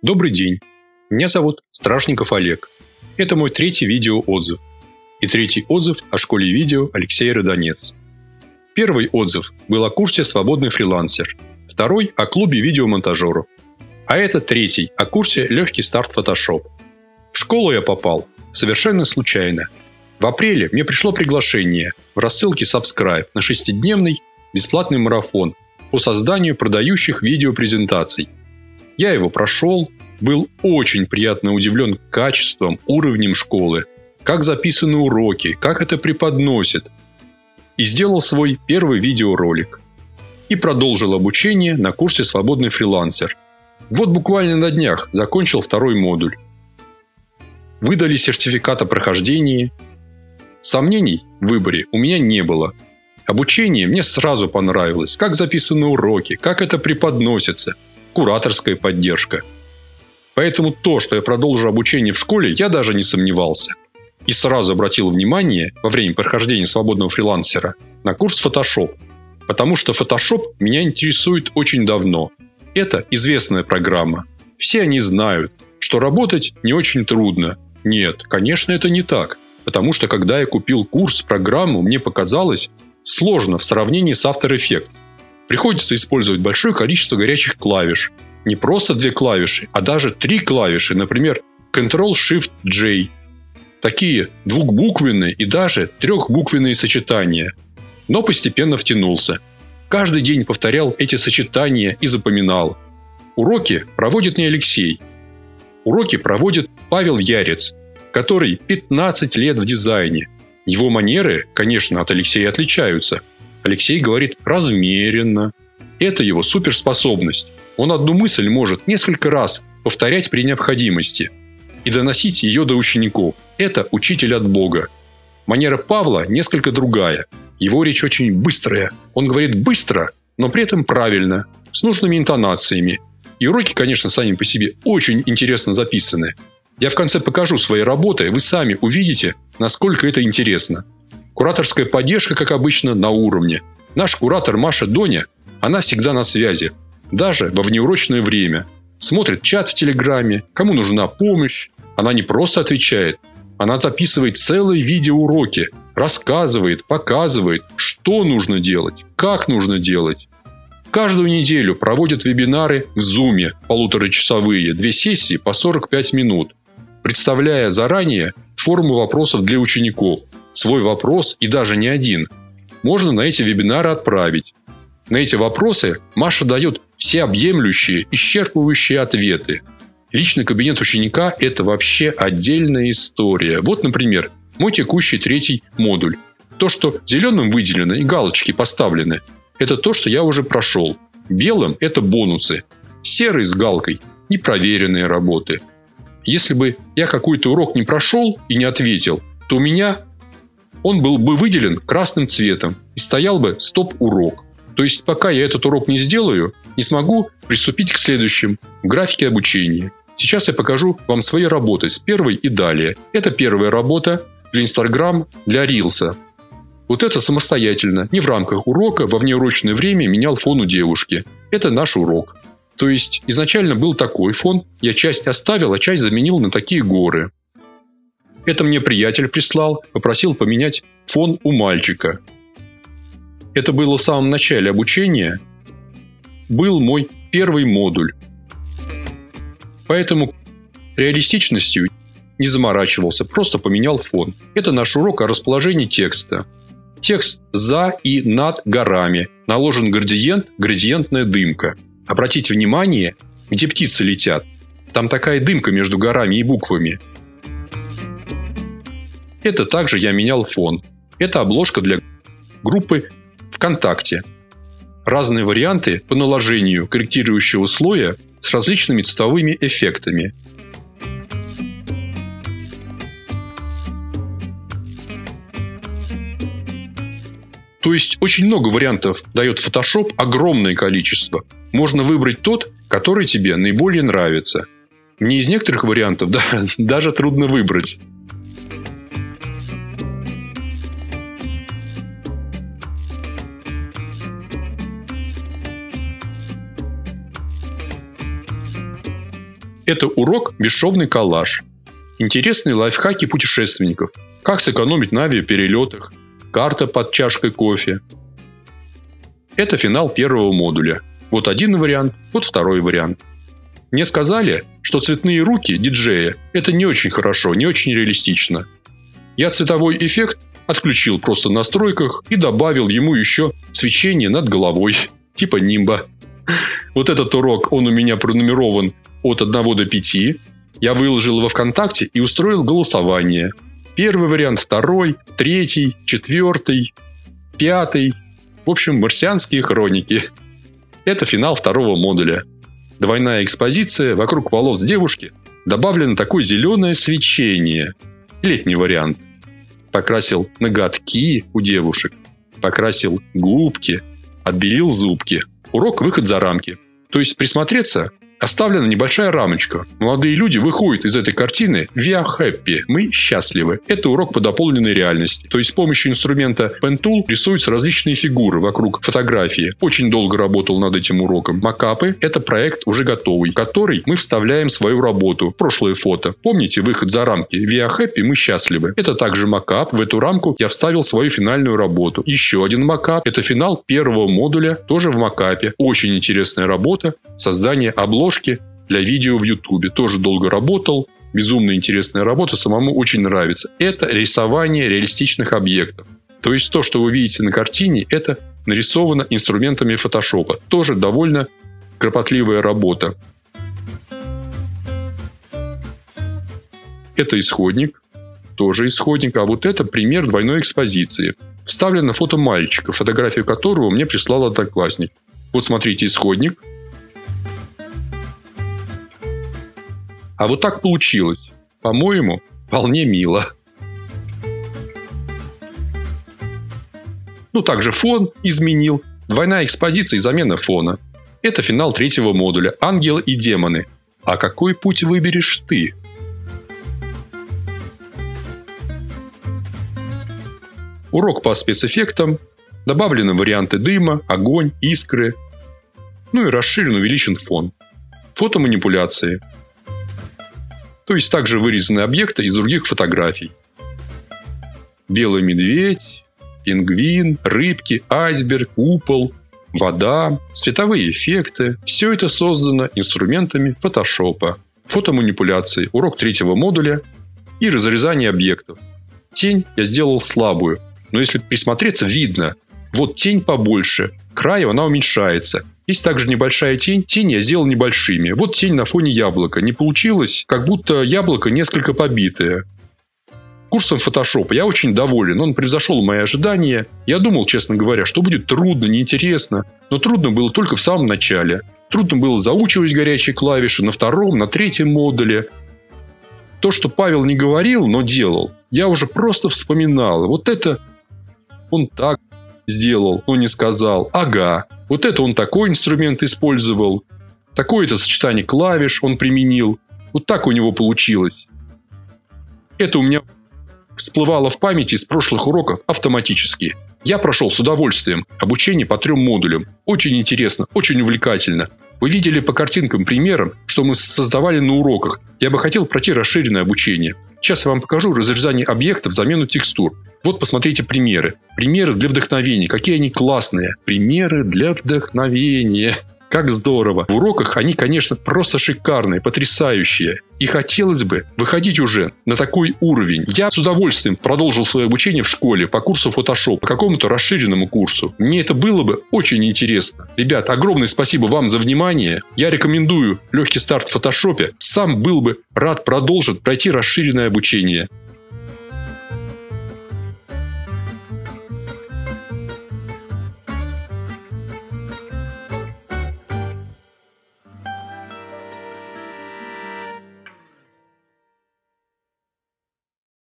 Добрый день. Меня зовут Страшников Олег. Это мой третий видеоотзыв. И третий отзыв о школе видео Алексей Родонец. Первый отзыв был о курсе «Свободный фрилансер», второй – о клубе видеомонтажеров. А это третий – о курсе «Легкий старт Photoshop». В школу я попал совершенно случайно. В апреле мне пришло приглашение в рассылке Subscribe на 6-дневный бесплатный марафон по созданию продающих видеопрезентаций. Я его прошел, был очень приятно удивлен качеством, уровнем школы, как записаны уроки, как это преподносят. И сделал свой первый видеоролик. И продолжил обучение на курсе «Свободный фрилансер». Вот буквально на днях закончил второй модуль. Выдали сертификат о прохождении. Сомнений в выборе у меня не было. Обучение мне сразу понравилось. Как записаны уроки, как это преподносится. Кураторская поддержка. Поэтому то, что я продолжу обучение в школе, я даже не сомневался. И сразу обратил внимание во время прохождения свободного фрилансера на курс Photoshop. Потому что Photoshop меня интересует очень давно. Это известная программа. Все они знают, что работать не очень трудно. Нет, конечно, это не так. Потому что когда я купил курс, программу, мне показалось сложно в сравнении с After Effects. Приходится использовать большое количество горячих клавиш. Не просто 2 клавиши, а даже 3 клавиши. Например, Ctrl-Shift-J. Такие двухбуквенные и даже трехбуквенные сочетания. Но постепенно втянулся. Каждый день повторял эти сочетания и запоминал. Уроки проводит не Алексей. Уроки проводит Павел Ярец, который 15 лет в дизайне. Его манеры, конечно, от Алексея отличаются. Алексей говорит размеренно. Это его суперспособность. Он одну мысль может несколько раз повторять при необходимости и доносить ее до учеников. Это учитель от Бога. Манера Павла несколько другая. Его речь очень быстрая. Он говорит быстро, но при этом правильно, с нужными интонациями. И уроки, конечно, сами по себе очень интересно записаны. Я в конце покажу свои работы, вы сами увидите, насколько это интересно. Кураторская поддержка, как обычно, на уровне. Наш куратор Маша Доня, она всегда на связи. Даже во внеурочное время. Смотрит чат в Телеграме, кому нужна помощь. Она не просто отвечает. Она записывает целые видеоуроки. Рассказывает, показывает, что нужно делать, как нужно делать. Каждую неделю проводят вебинары в Zoom, 1,5-часовые, 2 сессии по 45 минут. Представляя заранее форму вопросов для учеников. Свой вопрос, и даже не один, можно на эти вебинары отправить. На эти вопросы Маша дает всеобъемлющие, исчерпывающие ответы. Личный кабинет ученика – это вообще отдельная история. Вот, например, мой текущий 3-й модуль. То, что зеленым выделено и галочки поставлены, это то, что я уже прошел. Белым – это бонусы. Серый с галкой – непроверенные работы. Если бы я какой-то урок не прошел и не ответил, то у меня он был бы выделен красным цветом и стоял бы стоп-урок. То есть, пока я этот урок не сделаю, не смогу приступить к следующим в графике обучения. Сейчас я покажу вам свои работы с первой и далее. Это первая работа для Instagram, для Рилса. Вот это самостоятельно, не в рамках урока, во внеурочное время менял фон у девушки. Это наш урок. То есть, изначально был такой фон, я часть оставил, а часть заменил на такие горы. Это мне приятель прислал, попросил поменять фон у мальчика. Это было в самом начале обучения. Был мой первый модуль. Поэтому реалистичностью не заморачивался, просто поменял фон. Это наш урок о расположении текста. Текст за и над горами. Наложен градиент, градиентная дымка. Обратите внимание, где птицы летят. Там такая дымка между горами и буквами. Это также я менял фон. Это обложка для группы ВКонтакте. Разные варианты по наложению корректирующего слоя с различными цветовыми эффектами. То есть очень много вариантов дает Photoshop, огромное количество. Можно выбрать тот, который тебе наиболее нравится. Мне из некоторых вариантов даже трудно выбрать. Это урок «Бесшовный коллаж». Интересные лайфхаки путешественников. Как сэкономить на авиаперелетах. Карта под чашкой кофе. Это финал первого модуля. Вот один вариант, вот второй вариант. Мне сказали, что цветные руки диджея – это не очень хорошо, не очень реалистично. Я цветовой эффект отключил просто в настройках и добавил ему еще свечение над головой, типа нимба. Вот этот урок, он у меня пронумерован от 1 до 5. Я выложил его ВКонтакте и устроил голосование. Первый вариант, второй, третий, четвертый, пятый. В общем, марсианские хроники. Это финал второго модуля. Двойная экспозиция, вокруг волос девушки добавлено такое зеленое свечение. Летний вариант. Покрасил ноготки у девушек, покрасил губки, отбелил зубки. Урок «Выход за рамки». То есть присмотреться, оставлена небольшая рамочка. Молодые люди выходят из этой картины «We are happy», мы счастливы. Это урок по дополненной реальности. То есть с помощью инструмента Pen Tool рисуются различные фигуры вокруг фотографии. Очень долго работал над этим уроком. Макапы – это проект уже готовый, в который мы вставляем свою работу. Прошлое фото. Помните «Выход за рамки»? «We are happy», мы счастливы. Это также макап. В эту рамку я вставил свою финальную работу. Еще один макап – это финал первого модуля, тоже в макапе. Очень интересная работа. Создание обложки для видео в Ютубе. Тоже долго работал. Безумно интересная работа. Самому очень нравится. Это рисование реалистичных объектов. То есть то, что вы видите на картине, это нарисовано инструментами фотошопа. Тоже довольно кропотливая работа. Это исходник. Тоже исходник. А вот это пример двойной экспозиции. Вставлено фото мальчика, фотографию которого мне прислал одноклассник. Вот смотрите исходник. А вот так получилось. По-моему, вполне мило. Ну, также фон изменил. Двойная экспозиция и замена фона. Это финал третьего модуля. Ангелы и демоны. А какой путь выберешь ты? Урок по спецэффектам. Добавлены варианты дыма, огонь, искры. Ну и расширен, увеличен фон. Фотоманипуляции. То есть также вырезаны объекты из других фотографий. Белый медведь, пингвин, рыбки, айсберг, купол, вода, световые эффекты. Все это создано инструментами фотошопа. Фотоманипуляции, урок третьего модуля и разрезание объектов. Тень я сделал слабую, но если присмотреться, видно. Вот тень побольше, к краю она уменьшается. Есть также небольшая тень. Тень я сделал небольшими. Вот тень на фоне яблока. Не получилось, как будто яблоко несколько побитое. Курсом фотошопа я очень доволен. Он превзошел мои ожидания. Я думал, честно говоря, что будет трудно, неинтересно. Но трудно было только в самом начале. Трудно было заучивать горячие клавиши на втором, на третьем модуле. То, что Павел не говорил, но делал, я уже просто вспоминал. Вот это он так сделал, но не сказал. Ага, вот это он такой инструмент использовал. Такое-то сочетание клавиш он применил. Вот так у него получилось. Это у меня всплывало в памяти из прошлых уроков автоматически. Я прошел с удовольствием обучение по 3 модулям. Очень интересно, очень увлекательно. Вы видели по картинкам, примерам, что мы создавали на уроках. Я бы хотел пройти расширенное обучение. Сейчас я вам покажу разрезание объектов, замену текстур. Вот посмотрите примеры. Примеры для вдохновения. Какие они классные. Примеры для вдохновения. Как здорово. В уроках они, конечно, просто шикарные, потрясающие. И хотелось бы выходить уже на такой уровень. Я с удовольствием продолжил свое обучение в школе по курсу Photoshop, по какому-то расширенному курсу. Мне это было бы очень интересно. Ребят, огромное спасибо вам за внимание. Я рекомендую легкий старт в Photoshop. Сам был бы рад продолжить пройти расширенное обучение.